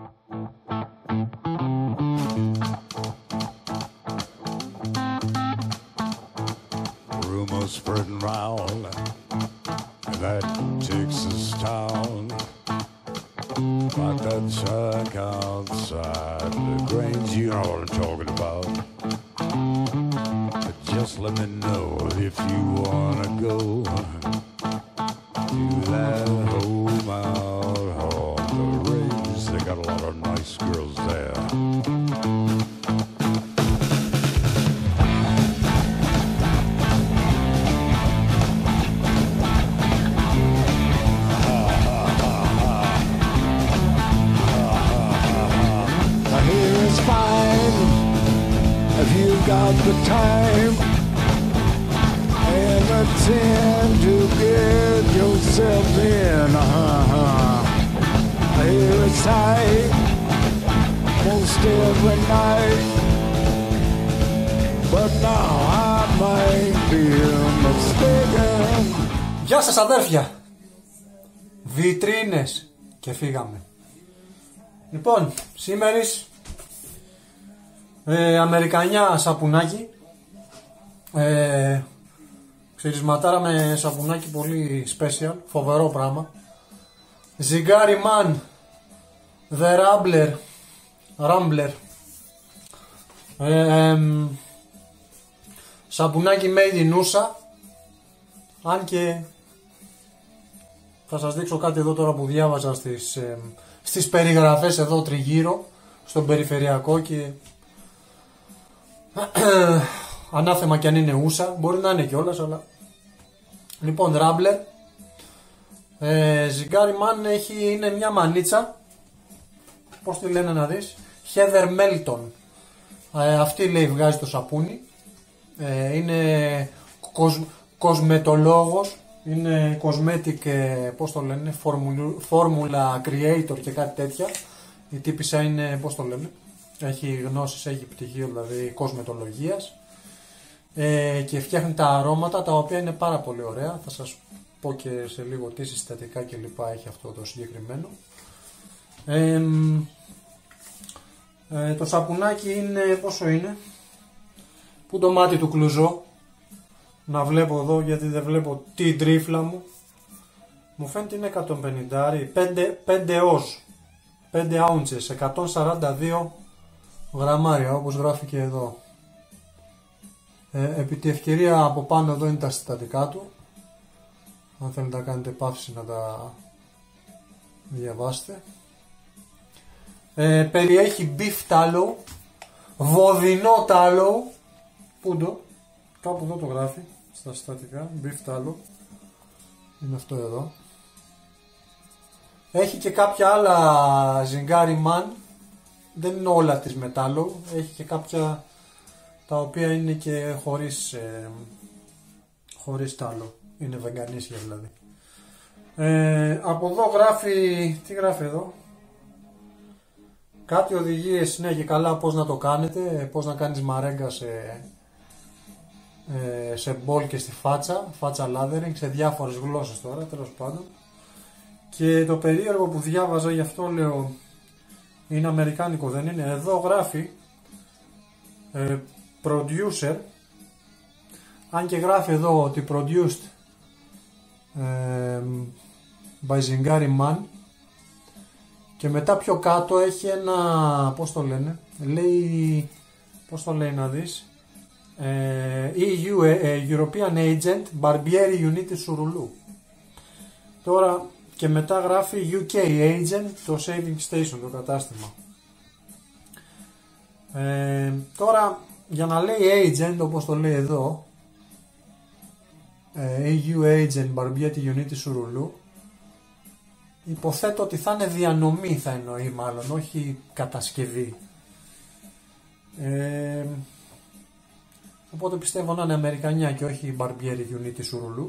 Rumors spreading round that Texas town, about that shack outside the Grange, you know what I'm talking about. But just let me know if you wanna go to that home out on the range. They got a lot of nice girls there. If you've got the time and the time to get yourself in, I hear it's tight most every night, but now I might be mistaken. Γεια σας αδέρφια, βιτρίνες και φύγαμε. Λοιπόν, σήμερις Αμερικανιά σαπουνάκι, ξυρισματάρα με σαπουνάκι πολύ special, φοβερό πράγμα. Ζιγκάρι Man, The Rambler, σαπουνάκι made in USA, αν και θα σας δείξω κάτι εδώ τώρα που διάβαζα στις περιγραφές εδώ τριγύρω στον περιφερειακό και ανάθεμα κι αν είναι ούσα, μπορεί να είναι κιόλας, αλλά λοιπόν Rambler, ζιγκάρι Man είναι μια μανίτσα, πώς τη λένε να δεις, Heather Melton, αυτή λέει βγάζει το σαπούνι, είναι κοσμετολόγος, είναι cosmetic, πώς το λένε, formula creator και κάτι τέτοια. Η τύπισσα είναι, πώς το λένε, έχει γνώσεις, έχει πτυχίο δηλαδή κοσμετολογίας, και φτιάχνει τα αρώματα τα οποία είναι πάρα πολύ ωραία. Θα σας πω και σε λίγο τι συστατικά και λοιπά έχει αυτό το συγκεκριμένο. Το σαπουνάκι είναι, πόσο είναι, που το μάτι του κλουζό, να βλέπω εδώ γιατί δεν βλέπω την τρίφλα μου φαίνεται είναι 150, 5 ounces, 142 γραμμάρια όπως γράφει και εδώ. Επί τη ευκαιρία από πάνω εδώ είναι τα συστατικά του, αν θέλετε να κάνετε παύση να τα διαβάσετε. Περιέχει beef tallow, βοδινό tallow, πούντο, κάπου εδώ το γράφει στα συστατικά, beef tallow, είναι αυτό εδώ. Έχει και κάποια άλλα ζιγκάρι Man, δεν είναι όλα της με tallow, έχει και κάποια τα οποία είναι και χωρίς tallow, είναι βεγγανίσια δηλαδή. Από εδώ γράφει, τι γράφει εδώ, κάτι οδηγίες, ναι και καλά πώς να το κάνετε, πώς να κάνεις μαρέγκα σε μπολ και στη φάτσα lathering, σε διάφορες γλώσσες τώρα, τέλος πάντων. Και το περίεργο που διάβαζα, γι' αυτό λέω είναι αμερικάνικο, δεν είναι, εδώ γράφει producer, αν και γράφει εδώ ότι produced by Zingari Man, και μετά πιο κάτω έχει ένα, πώς το λένε, λέει, πώς το λέει να δεις, EU, European Agent, Barbieri Uniti Surulu. Τώρα και μετά γράφει UK Agent, το Saving Station, το κατάστημα. Τώρα για να λέει Agent όπως το λέει εδώ, EU Agent, Barbieri Uniti Surulu, υποθέτω ότι θα είναι διανομή, θα εννοεί μάλλον, όχι κατασκευή. Οπότε πιστεύω να είναι Αμερικανιά και όχι Barbieri Uniti Surulu,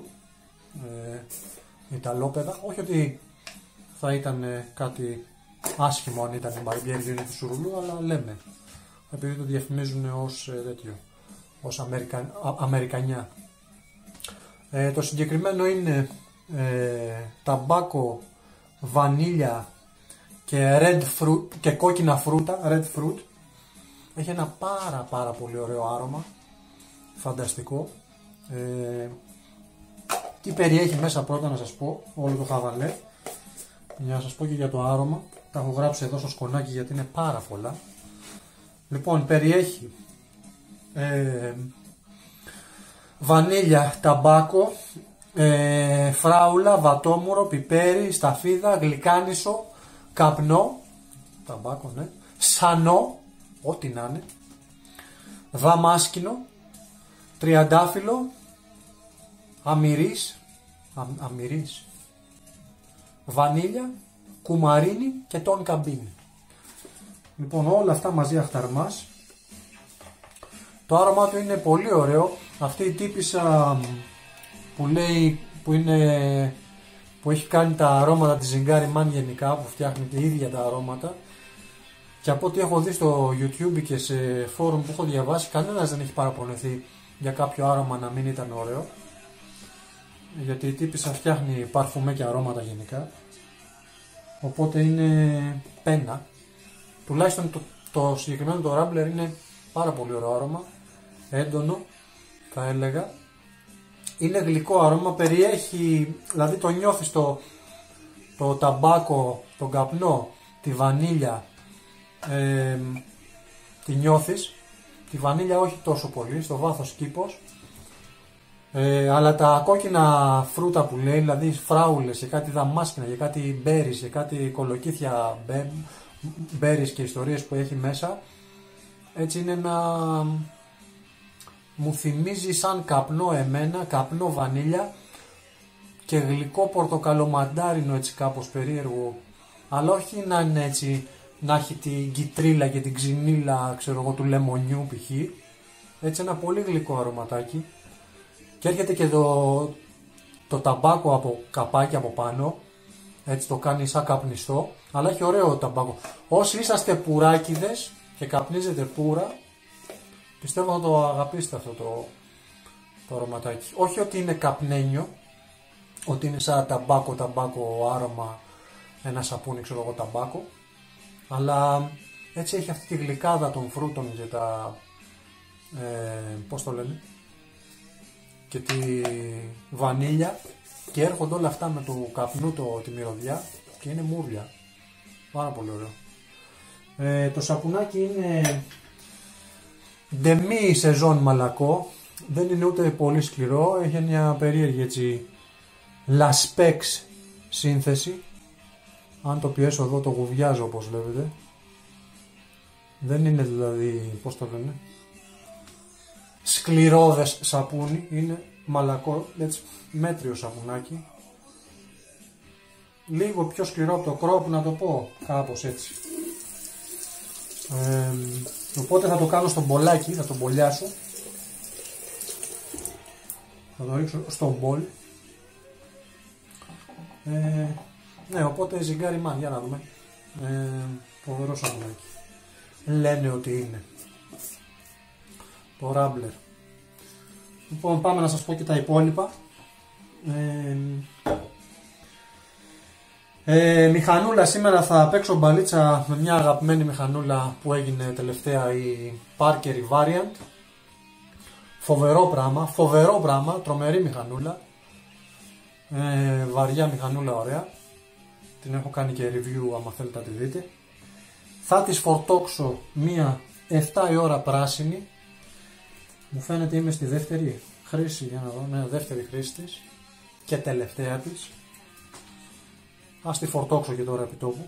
Ιταλόπεδα. Όχι ότι θα ήταν κάτι άσχημο αν ήταν Barbieri Uniti Surulu, αλλά λέμε, επειδή το διαφημίζουν ως τέτοιο, ως Αμερικανιά. Το συγκεκριμένο είναι ταμπάκο, βανίλια και red fruit και κόκκινα φρούτα, red fruit. Έχει ένα πάρα πολύ ωραίο άρωμα, φανταστικό. Τι περιέχει μέσα πρώτα να σας πω, όλο το χαβαλέ, για να σας πω και για το άρωμα. Τα έχω γράψει εδώ στο σκονάκι γιατί είναι πάρα πολλά. Λοιπόν, περιέχει βανίλια, ταμπάκο, φράουλα, βατόμουρο, πιπέρι, σταφίδα, γλυκάνισο, καπνό, ταμπάκο ναι, σανό, ό,τι να είναι, δαμάσκηνο, τριαντάφυλλο, αμυρής, βανίλια, κουμαρίνι και τον καμπίνι. Λοιπόν, όλα αυτά μαζί αχταρμάς. Το άρωμά του είναι πολύ ωραίο. Αυτή η τύπισσα που λέει που έχει κάνει τα αρώματα της Zingari Man γενικά, που φτιάχνει και ίδια τα αρώματα, και από ό,τι έχω δει στο YouTube και σε φόρουμ που έχω διαβάσει, κανένας δεν έχει παραπονεθεί για κάποιο άρωμα να μην ήταν ωραίο, γιατί η τύπισσα φτιάχνει παρφουμέ και αρώματα γενικά, οπότε είναι πένα. Τουλάχιστον το συγκεκριμένο το Rambler είναι πάρα πολύ ωραίο άρωμα, έντονο θα έλεγα. Είναι γλυκό άρωμα, περιέχει, δηλαδή το νιώθεις το ταμπάκο, τον καπνό, τη βανίλια, τη νιώθεις. Τη βανίλια όχι τόσο πολύ, στο βάθος κήπος. Αλλά τα κόκκινα φρούτα που λέει, δηλαδή φράουλες και κάτι δαμάσκηνα και κάτι μπέρις και κάτι κολοκύθια μπέρις και ιστορίες που έχει μέσα, έτσι είναι μου θυμίζει σαν καπνό εμένα, καπνό βανίλια και γλυκό πορτοκαλομαντάρινο, έτσι κάπως περίεργο, αλλά όχι να είναι έτσι, να έχει την κιτρίλα και την ξυνήλα, ξέρω εγώ, του λεμονιού π.χ. Έτσι ένα πολύ γλυκό αρωματάκι, και έρχεται και το ταμπάκο από καπάκι από πάνω, έτσι το κάνει σαν καπνιστό, αλλά έχει ωραίο ταμπάκο. Όσοι είσαστε πουράκιδες και καπνίζετε πουρα, πιστεύω θα το αγαπήσετε αυτό το αρωματάκι. Όχι ότι είναι καπνένιο, ότι είναι σαν ταμπάκο άρωμα, ένα σαπούνι ξέρω εγώ ταμπάκο, αλλά έτσι έχει αυτή τη γλυκάδα των φρούτων και τα πώς το λένε, και τη βανίλια, και έρχονται όλα αυτά με το καπνού τη μυρωδιά και είναι μουρλια. Πάρα πολύ ωραίο. Το σαπουνάκι είναι demi σεζόν μαλακό, δεν είναι ούτε πολύ σκληρό, έχει μια περίεργη έτσι laspex σύνθεση. Αν το πιέσω εδώ το γουβιάζω όπως βλέπετε. Δεν είναι δηλαδή, πώς το λένε, σκληρόδες σαπούνι, είναι μαλακό, έτσι μέτριο σαπουνάκι. Λίγο πιο σκληρό από το κρόπ, να το πω, κάπως έτσι. Οπότε θα το κάνω στο μπολάκι, θα το μπολιάσω. Θα το ρίξω στο μπολ. Ναι, οπότε Zingari Man, για να δούμε. Φοβερό σαπουνάκι. Λένε ότι είναι το Rambler. Λοιπόν, πάμε να σας πω και τα υπόλοιπα. Μηχανούλα, σήμερα θα παίξω μπαλίτσα με μια αγαπημένη μηχανούλα που έγινε τελευταία, η Parker Variant. Φοβερό πράγμα, τρομερή μηχανούλα. Βαριά μηχανούλα, ωραία. Την έχω κάνει και review, άμα θέλετε να τη δείτε. Θα της φορτώξω μία 7 η ώρα πράσινη. Μου φαίνεται είμαι στη δεύτερη χρήση, για να δω, ναι, δεύτερη χρήση της και τελευταία της. Ας τη φορτώξω και τώρα επί τόπου.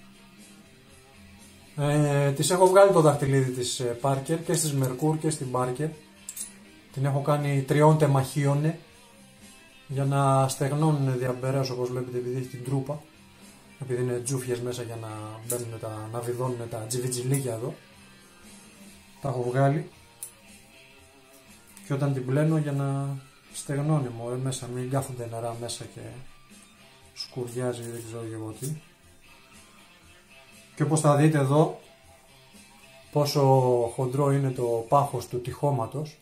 Της έχω βγάλει το δαχτυλίδι της Parker και στις Merkur και στην Parker. Την έχω κάνει τριών τεμαχίωνε για να στεγνώνουν διαμπερές, όπως βλέπετε, επειδή έχει την τρούπα. Επειδή είναι τζούφιες μέσα για να μπαίνουν να βιδώνουν τα τζιβιτζιλίκια εδώ. Τα έχω βγάλει. Και όταν την πλένω για να στεγνώνει μέσα, μην κάθονται νερά μέσα και σκουριάζει, δεν ξέρω εγώ τι. Και όπως θα δείτε εδώ, πόσο χοντρό είναι το πάχος του τυχώματος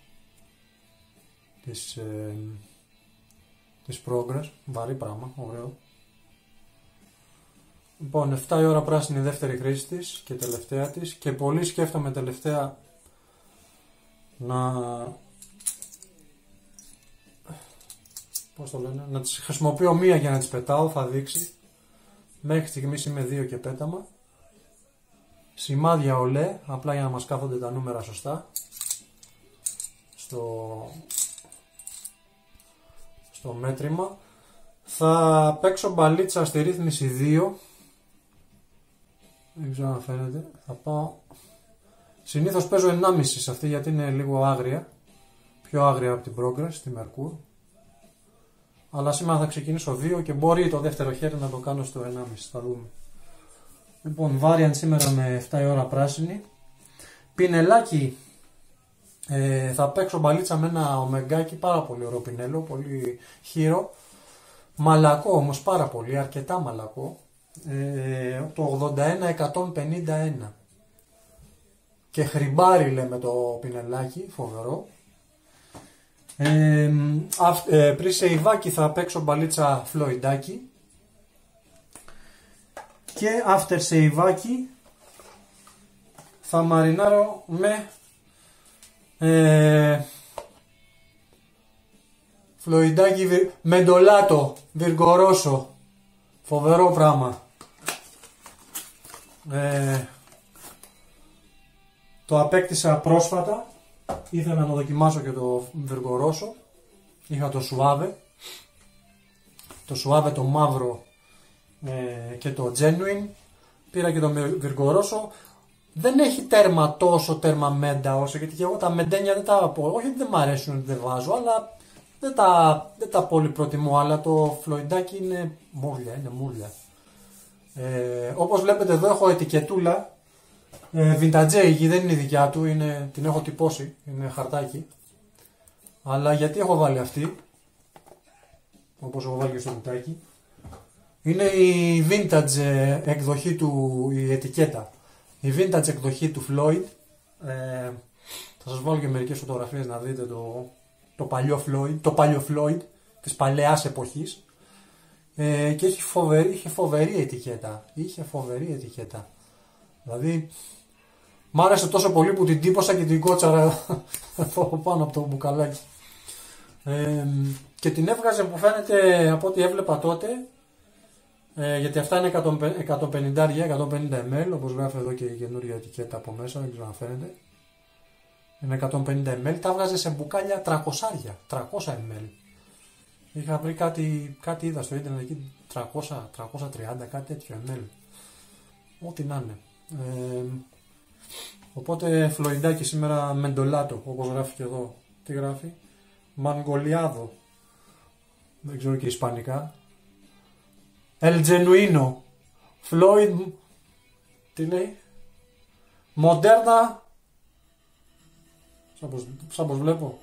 της Progress, βαρύ πράγμα, ωραίο. Λοιπόν, 7 η ώρα πράσινη, η δεύτερη χρήση της και τελευταία της, και πολύ σκέφτομαι τελευταία να... Πώς το λένε, να τις χρησιμοποιώ μία για να τις πετάω, θα δείξει. Μέχρι στιγμής είμαι 2 και πέταμα. Σημάδια ολέ, απλά για να μας κάθονται τα νούμερα σωστά. Στο μέτρημα. Θα παίξω μπαλίτσα στη ρύθμιση 2. Δεν ξέρω αν φαίνεται. Θα πάω... Συνήθως παίζω 1,5 σε αυτή γιατί είναι λίγο άγρια. Πιο άγρια από την Progress, τη Merkur. Αλλά σήμερα θα ξεκινήσω 2 και μπορεί το δεύτερο χέρι να το κάνω στο 1,5. Θα δούμε. Λοιπόν, variant σήμερα με 7 η ώρα πράσινη. Πινελάκι. Θα παίξω μπαλίτσα με ένα ομεγκάκι, πάρα πολύ ωραίο πινέλο, πολύ χείρο. Μαλακό όμως, πάρα πολύ, αρκετά μαλακό. Το 81-151. Και χρυμπάρι λέμε το πινελάκι, φοβερό. Πριν σεϊβάκι θα παίξω μπαλίτσα φλοϊντάκι. Και after σεϊβάκι θα μαρινάρω με φλοϊντάκι μεντολάτο, βιργορόσο, φοβερό πράγμα. Το απέκτησα πρόσφατα, ήθελα να δοκιμάσω και το βιργορόσο. Είχα το σουάβε το μαύρο και το genuine. Πήρα και το βιργορόσο. Δεν έχει τέρμα τόσο τέρμα μέντα όσο, γιατί και εγώ τα μεντένια δεν τα πω. Όχι δεν μ' αρέσουν ότι δεν βάζω, αλλά δεν τα πολύ προτιμώ. Αλλά το φλοϊντάκι είναι μούρλια. Όπως βλέπετε εδώ έχω ετικετούλα. Vintage, δεν είναι η δικιά του, την έχω τυπώσει, είναι χαρτάκι. Αλλά γιατί έχω βάλει αυτή, όπως έχω βάλει και στο κουτάκι. Είναι η vintage εκδοχή του, η ετικέτα. Η vintage εκδοχή του Floyd. Θα σας βάλω και μερικές φωτογραφίες να δείτε το παλιό Floyd της παλαιάς εποχής. Και είχε φοβερή ετικέτα. Δηλαδή μ' άρεσε τόσο πολύ που την τύπωσα και την κότσαρα πάνω από το μπουκαλάκι. Και την έβγαζε, που φαίνεται από ό,τι έβλεπα τότε, γιατί αυτά είναι 150 ml, όπως γράφει εδώ και η καινούργια ετικέτα από μέσα, δεν ξέρω αν φαίνεται. Είναι 150 ml, τα έβγαζε σε μπουκάλια 300 ml. Είχα βρει κάτι είδα στο ίντερνετ εκεί, 330, κάτι τέτοιο ml. Ό,τι να είναι. Οπότε φλοϊντάκι σήμερα μεντολάτο, όπως γράφει και εδώ. Τι γράφει? Μανγκολιάδο. Δεν ξέρω και ισπανικά. El Genuino. Floyd. Τι λέει? Moderna. Σαν πως βλέπω.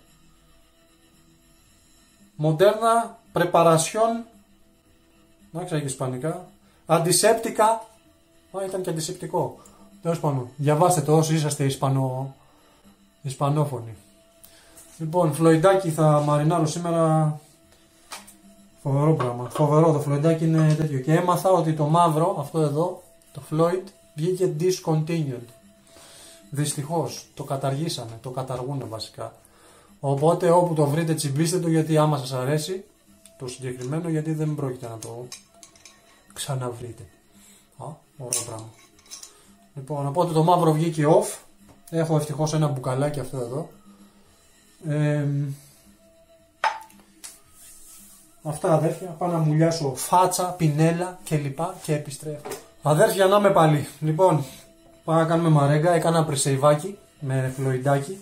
Moderna Preparación. Δεν ξέρω και ισπανικά. Αντισέπτικα. Ήταν και αντισηπτικό. Τέλος πάντων, διαβάστε το όσοι είσαστε ισπανόφωνοι. Λοιπόν, φλοϊντάκι θα μαρινάρω σήμερα. Φοβερό πράγμα. Φοβερό, το φλοϊντάκι είναι τέτοιο. Και έμαθα ότι το μαύρο, αυτό εδώ, το Floyd, βγήκε discontinued. Δυστυχώς, το καταργήσανε, το καταργούνε βασικά. Οπότε όπου το βρείτε τσιμπήστε το, γιατί άμα σας αρέσει το συγκεκριμένο, γιατί δεν πρόκειται να το ξαναβρείτε. Ωραίο πράγμα. Λοιπόν, οπότε το μαύρο βγήκε off. Έχω ευτυχώς ένα μπουκαλάκι αυτό εδώ. Αυτά αδέρφια, πάω να μουλιάσω φάτσα, πινέλα κλπ. Και επιστρέφω. Αδέρφια, να είμαι πάλι. Λοιπόν, πάω να κάνουμε μαρέγκα. Έκανα πρεσεϊβάκι με φλοϊντάκι.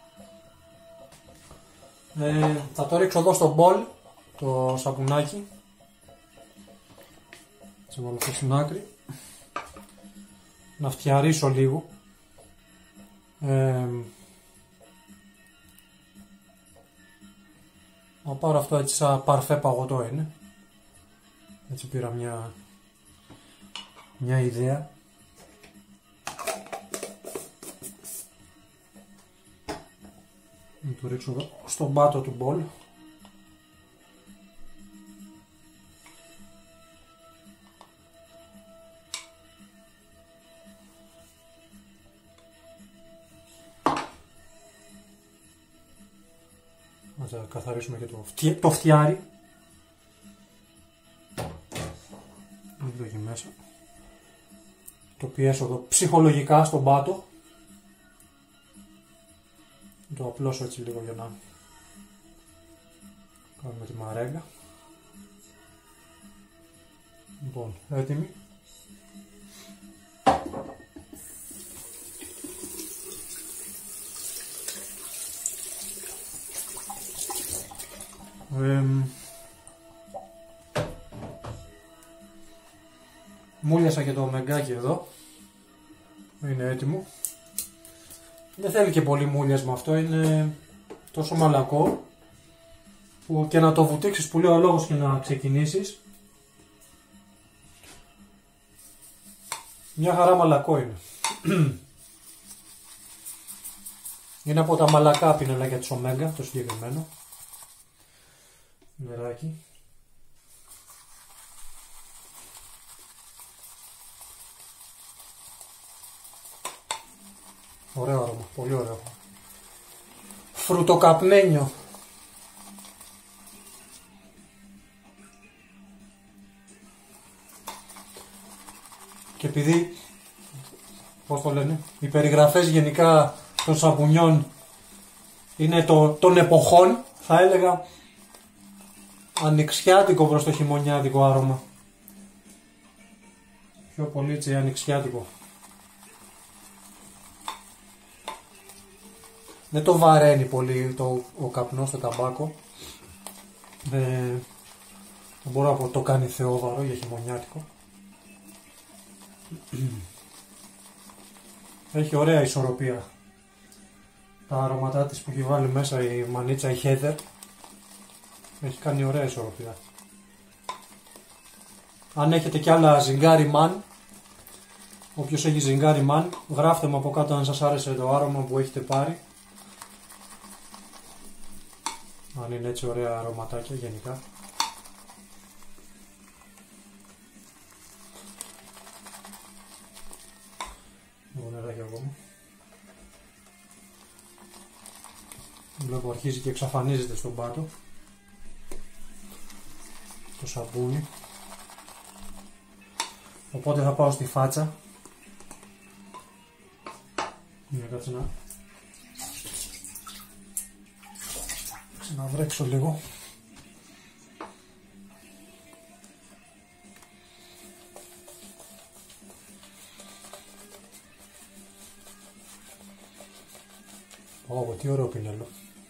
Θα το ρίξω εδώ στο μπολ, το σαπουνάκι. Θα βάλω αυτό στην άκρη. Να φτιαρίσω λίγο. Να πάρω αυτό έτσι σαν παρφέ παγωτό είναι. Έτσι πήρα μια ιδέα. Να το ρίξω εδώ στον πάτο του μπολ. Να καθαρίσουμε και το φτιάρι. Εδώ εκεί μέσα. Το πιέσω εδώ ψυχολογικά στον πάτο. Το απλώσω έτσι λίγο για να κάνουμε τη μαρέγκα. Λοιπόν, έτοιμη. Μούλιασα και το ομεγκάκι εδώ. Είναι έτοιμο. Δεν θέλει και πολύ μούλιασμα αυτό, είναι τόσο μαλακό που και να το βουτήξεις που λέει ο λόγος και να ξεκινήσεις. Μια χαρά μαλακό είναι. Είναι από τα μαλακά πινελάκια της Omega το συγκεκριμένο. Νεράκι. Ωραίο άρωμα, πολύ ωραίο. Φρουτοκαπνένιο. Και επειδή, πώς το λένε, οι περιγραφές γενικά των σαπουνιών είναι των εποχών, θα έλεγα ανοιξιάτικο προς το χειμωνιάτικο άρωμα. Πιο πολύ έτσι ανοιξιάτικο. Δεν το βαραίνει πολύ ο καπνός, το ταμπάκο. Δεν μπορώ να πω το κάνει θεόβαρο για χειμωνιάτικο. Έχει ωραία ισορροπία. Τα αρωματά της που έχει βάλει μέσα η μανίτσα, η Heather, έχει κάνει ωραία ισορροπία. Αν έχετε κι άλλα ζιγκάρι μαν, όποιος έχει ζιγκάρι μαν, γράφτε μου από κάτω αν σας άρεσε το άρωμα που έχετε πάρει. Αν είναι έτσι ωραία αρωματάκια γενικά. Λίγο νεράκι ακόμα. Βλέπω αρχίζει και εξαφανίζεται στον πάτο το σαπούνι. Οπότε θα πάω στη φάτσα. Κάτσε να ξαναβρέξω λίγο. Ω, τι ωραίο πινέλο.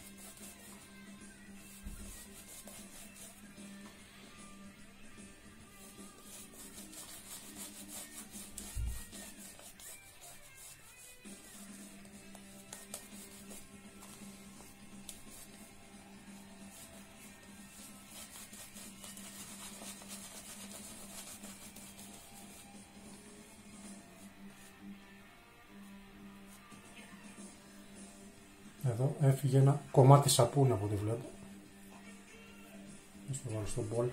Εδώ έφυγε ένα κομμάτι σαπούνι από ό,τι βλέπω. Θα το βάλω στο μπολ.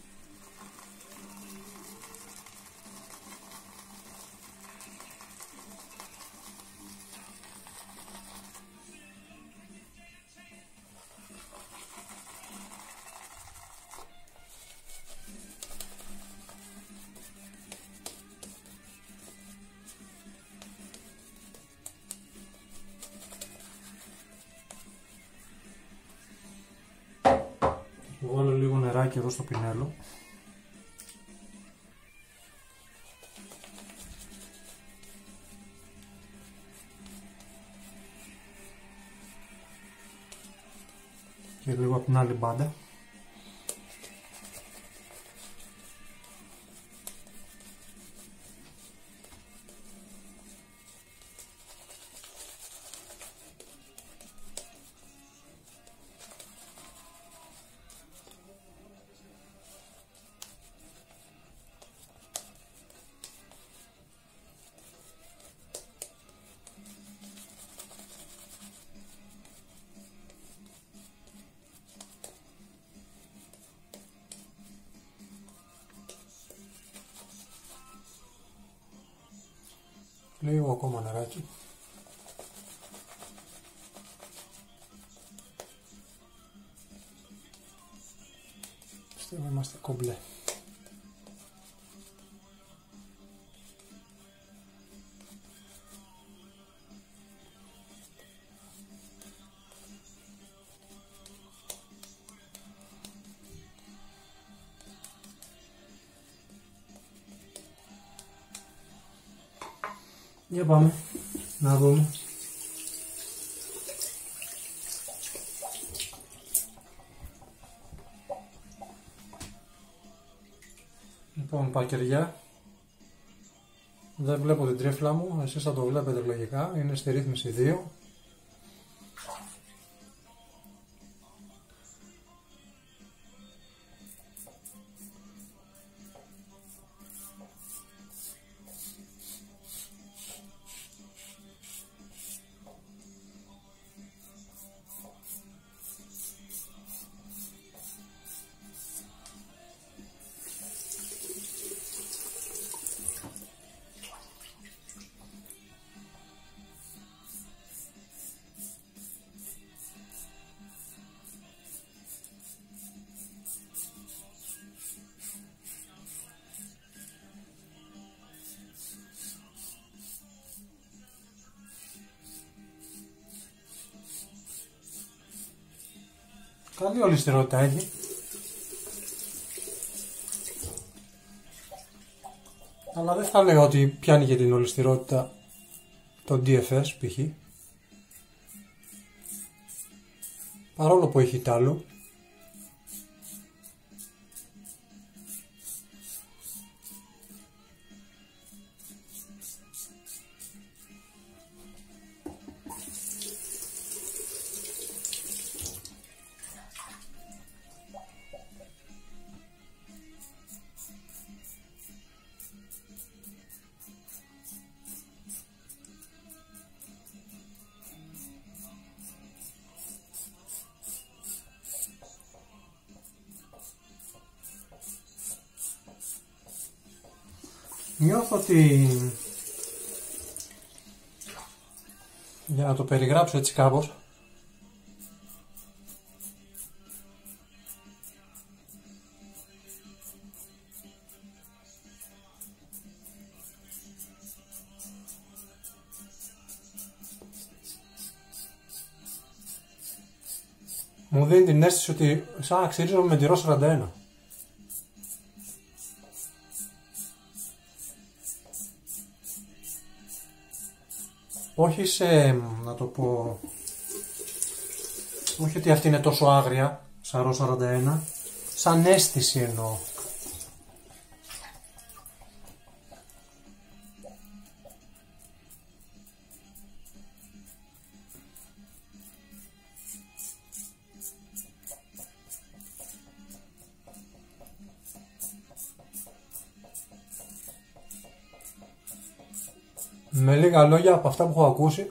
Βάλω λίγο νεράκι εδώ στο πινέλο. Και λίγο από την άλλη μπάντα. Λίγο ακόμα νεράκι. Είμαστε κομπλέ. Για πάμε να δούμε. Λοιπόν, πακεριά. Δεν βλέπω την τρίφλα μου, εσείς θα το βλέπετε λογικά, είναι στη ρύθμιση 2. Καλή ολισθηρότητα έχει. Αλλά δεν θα λέγα ότι πιάνει και την ολισθηρότητα το DFS π.χ. Παρόλο που έχει τάλο. Νιώθω ότι, για να το περιγράψω έτσι κάπως, μου δίνει την αίσθηση ότι σαν να ξυρίζομαι με τη ρο 41. Όχι σε, να το πω, όχι ότι αυτή είναι τόσο άγρια, σαν ρο 41, σαν αίσθηση εννοώ. Με λίγα λόγια από αυτά που έχω ακούσει,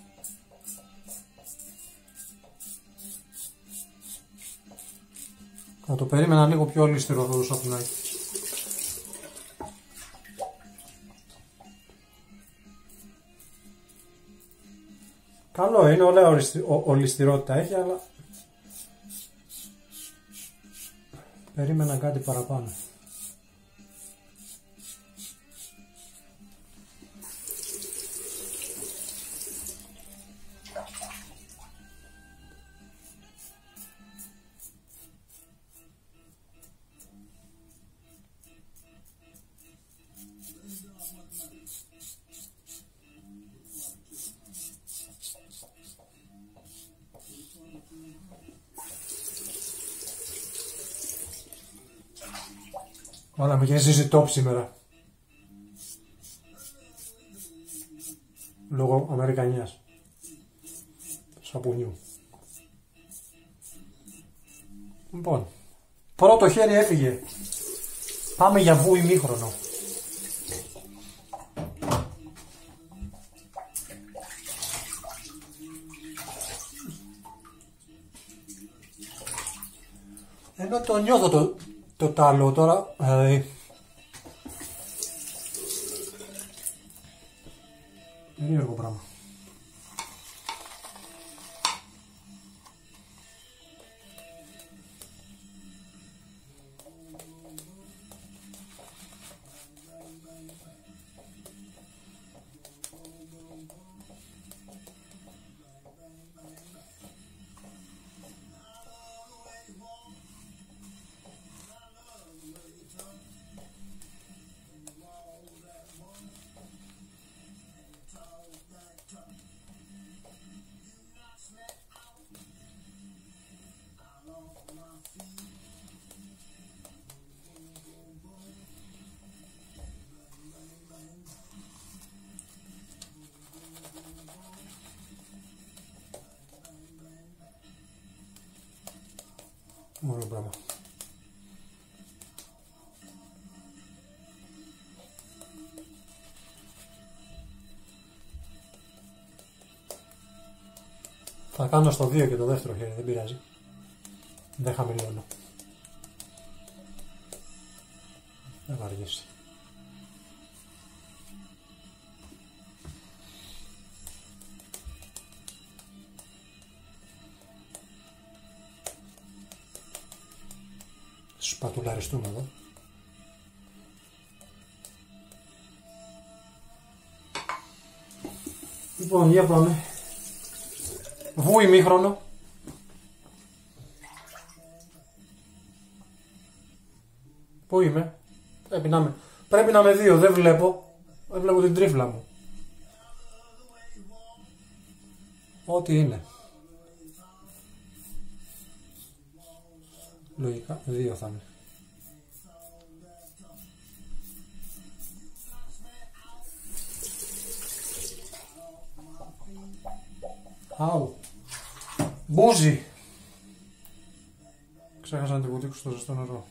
θα το περίμενα λίγο πιο ολίσθηρο το σαπινάκι. Καλό είναι, ωραία ολισθηρότητα έχει, αλλά περίμενα κάτι παραπάνω. Όλα με έχει ζήσει top σήμερα. Λόγω Αμερικανίας. Σαπουνιού. Λοιπόν, πρώτο χέρι έφυγε. Πάμε για βου ημίχρονο. Ενώ το νιώθω το τάλο τώρα, περίεργο πράγμα. Ωραίο πράγμα. Θα κάνω στο 2 και το δεύτερο χέρι, δεν πειράζει. Δεν χαμηλώνω. Δεν βαριέσαι. Σπατουλαριστούμε εδώ. Λοιπόν, για πάμε. Βου ημίχρονο. Πού είμαι? Πρέπει να είμαι 2, δεν βλέπω. Δεν βλέπω την τρίφλα μου. Ό,τι είναι. Λογικά 2 θα είναι. Αου. Μπούζι. Ξέχασα να την βουτήξω στο ζεστό νερό.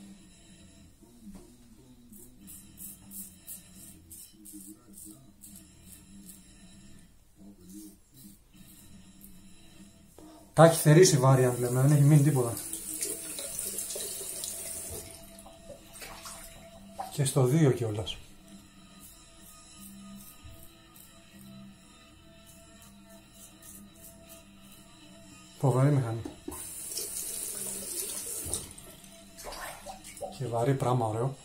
Τα έχει θερήσει βάρη αν λέμε, δεν έχει μείνει τίποτα. Και στο 2 κιόλας. Φοβερή μηχανή. Και βαρύ πράγμα ωραίο.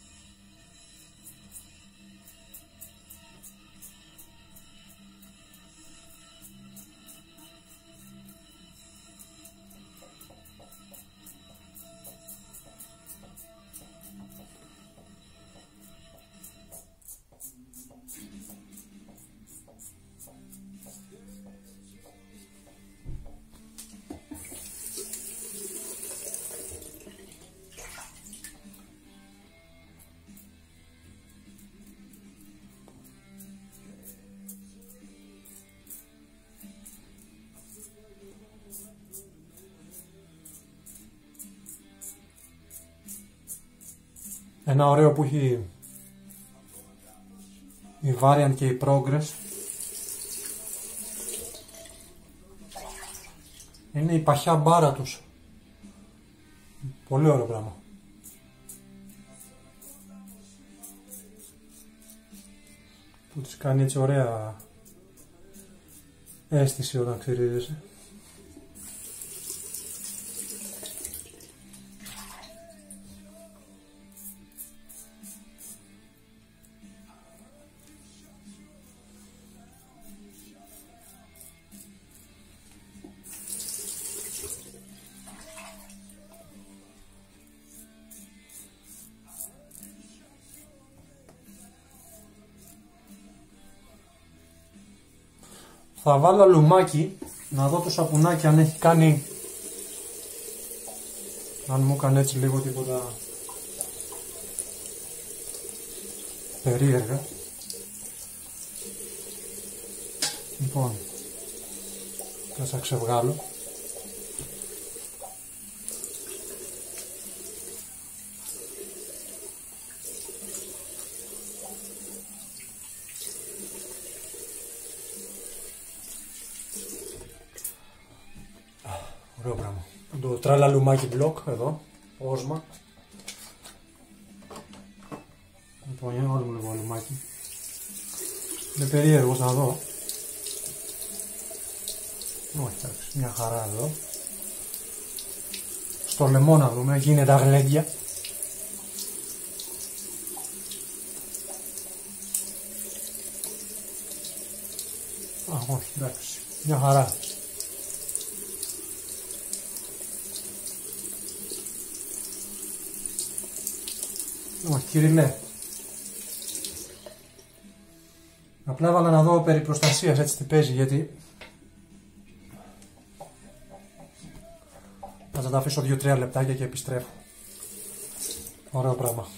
Ένα ωραίο που έχει η Variant και η Progress είναι η παχιά μπάρα τους. Πολύ ωραίο πράγμα. Που της κάνει έτσι ωραία αίσθηση όταν ξυρίζεσαι. Θα βάλω λουμάκι να δω το σαπουνάκι αν έχει κάνει, αν μου έκανε έτσι λίγο τίποτα περίεργα. Λοιπόν, θα σας ξεβγάλω. Ωραίο πράγμα. Το τράλα λουμάκι μπλοκ εδώ, όσμα. Λοιπόν, για να βάλουμε λίγο λουμάκι. Είναι περίεργος να δω. Όχι, εντάξει, μια χαρά εδώ. Στο λαιμό να δούμε, εκεί είναι τα γλέντια. Α, όχι, εντάξει, μια χαρά. Όχι, κυριλέ. Απλά έβαλα να δω περί προστασίας έτσι τι παίζει, γιατί Θα τα αφήσω 2-3 λεπτάκια και επιστρέφω. Ωραίο πράγμα.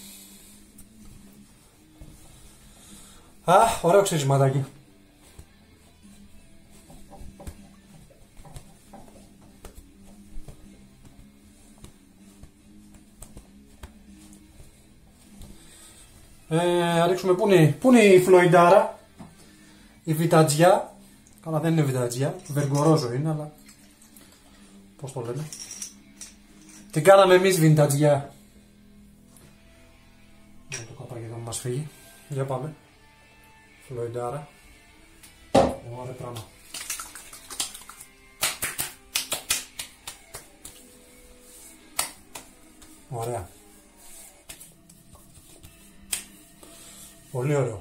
Ωραίο ξύρισματάκι. Ρίξουμε πού είναι η φλοϊντάρα, η βιτατζιά. Καλά, δεν είναι βιτατζιά, βεργορόζο είναι, αλλά πώς το λένε. Την κάναμε εμείς βιτατζιά. Το καπάκι εδώ μας φύγει. Για πάμε. Φλοϊντάρα. Ωραία πράγμα. Ωραία. Πολύ ωραίο.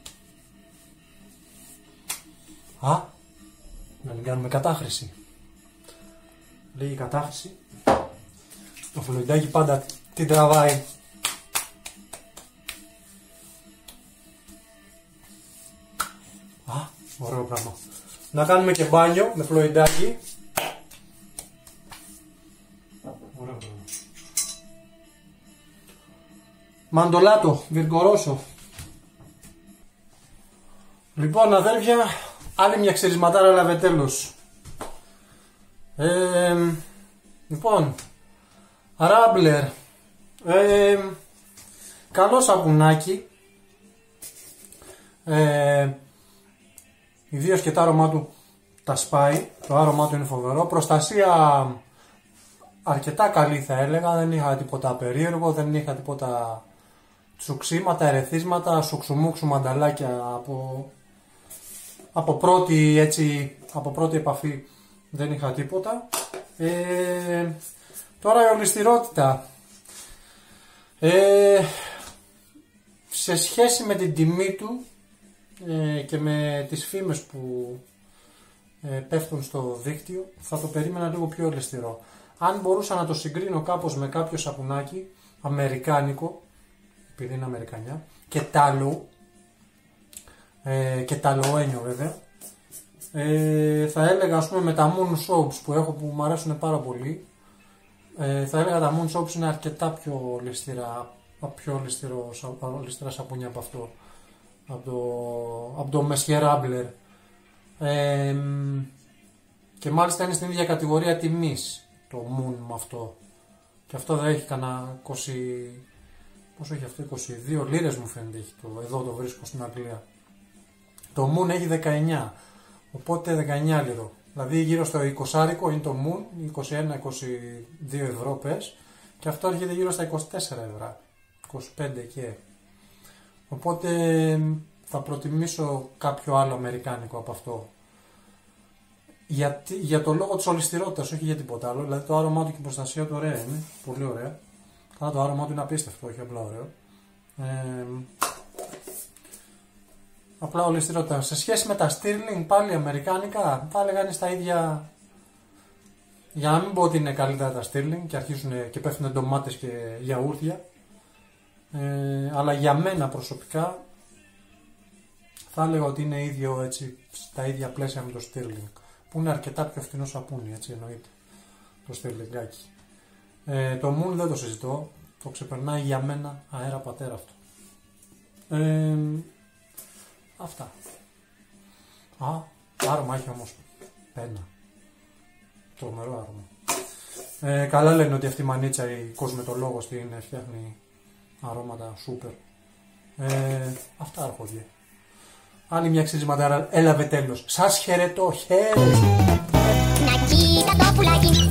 Να μην κάνουμε κατάχρηση. Λίγη κατάχρηση. Το φλοϊντάκι πάντα την τραβάει. Ωραίο πράγμα. Να κάνουμε και μπάνιο με φλοϊντάκι. Ωραίο πράγμα. Μαντολάτο, Βιργκορόσο. Λοιπόν, αδέρφια, άλλη μια ξερισματάρα έλαβε τέλος. Λοιπόν, Ράμπλερ. Καλό σαπουνάκι. Ιδίως και το άρωμά του τα σπάει. Το άρωμά του είναι φοβερό. Προστασία αρκετά καλή θα έλεγα. Δεν είχα τίποτα περίεργο. Δεν είχα τίποτα τσουξίματα, ερεθίσματα, σουξουμούξου μανταλάκια από πρώτη επαφή δεν είχα τίποτα. Τώρα η ολισθηρότητα. Σε σχέση με την τιμή του και με τις φήμες που πέφτουν στο δίκτυο, θα το περίμενα λίγο πιο ολισθηρό. Αν μπορούσα να το συγκρίνω κάπως με κάποιο σαπουνάκι αμερικάνικο, επειδή είναι αμερικανιά, και ταλοένιο βέβαια, θα έλεγα, ας πούμε, με τα Moon Soaps που έχω, που μου αρέσουν πάρα πολύ, θα έλεγα τα Moon Soaps είναι αρκετά πιο ληστηρά σαπούνια από αυτό, από το Messier Rambler, και μάλιστα είναι στην ίδια κατηγορία τιμής το Moon με αυτό, και αυτό δεν έχει κανένα 20, πόσο έχει αυτό, 22 λίρες μου φαίνεται έχει εδώ το βρίσκω στην Αγγλία. Το Moon έχει 19, οπότε 19 λίρο. Δηλαδή γύρω στο 20 είναι το Moon, 21-22 ευρώ πες, και αυτό έρχεται γύρω στα 24 ευρώ, 25 και. Οπότε θα προτιμήσω κάποιο άλλο αμερικάνικο από αυτό. Για το λόγο της ολισθηρότητας, όχι για τίποτα άλλο. Δηλαδή το άρωμά του και η προστασία του ωραία είναι, πολύ ωραία. Καλά, το άρωμά του είναι απίστευτο, όχι απλά ωραίο. Απλά ολισθηρότητα. Σε σχέση με τα Stirling, πάλι αμερικάνικα, θα έλεγα είναι στα ίδια. Για να μην πω ότι είναι καλύτερα τα Stirling και αρχίζουν και πέφτουν ντομάτες και γιαούρτια. Αλλά για μένα προσωπικά θα έλεγα ότι είναι ίδιο, έτσι, στα ίδια πλαίσια με το Stirling, που είναι αρκετά πιο φθηνό σαπούνι, έτσι εννοείται, το Stirlingάκι. Το Moon δεν το συζητώ, το ξεπερνάει για μένα αέρα πατέρα αυτό. Αυτά. Άρωμα έχει όμως πένα. Τρομερό άρωμα. Καλά λένε ότι αυτή η μανίτσα, η κοσμετολόγος, την φτιάχνει αρώματα σούπερ. Αυτά αρχόντια. Άλλη μια ξύρισματάρα έλαβε τέλος. Σας χαιρετώ, χαίρετε. Να κοίτα το πουλάκι.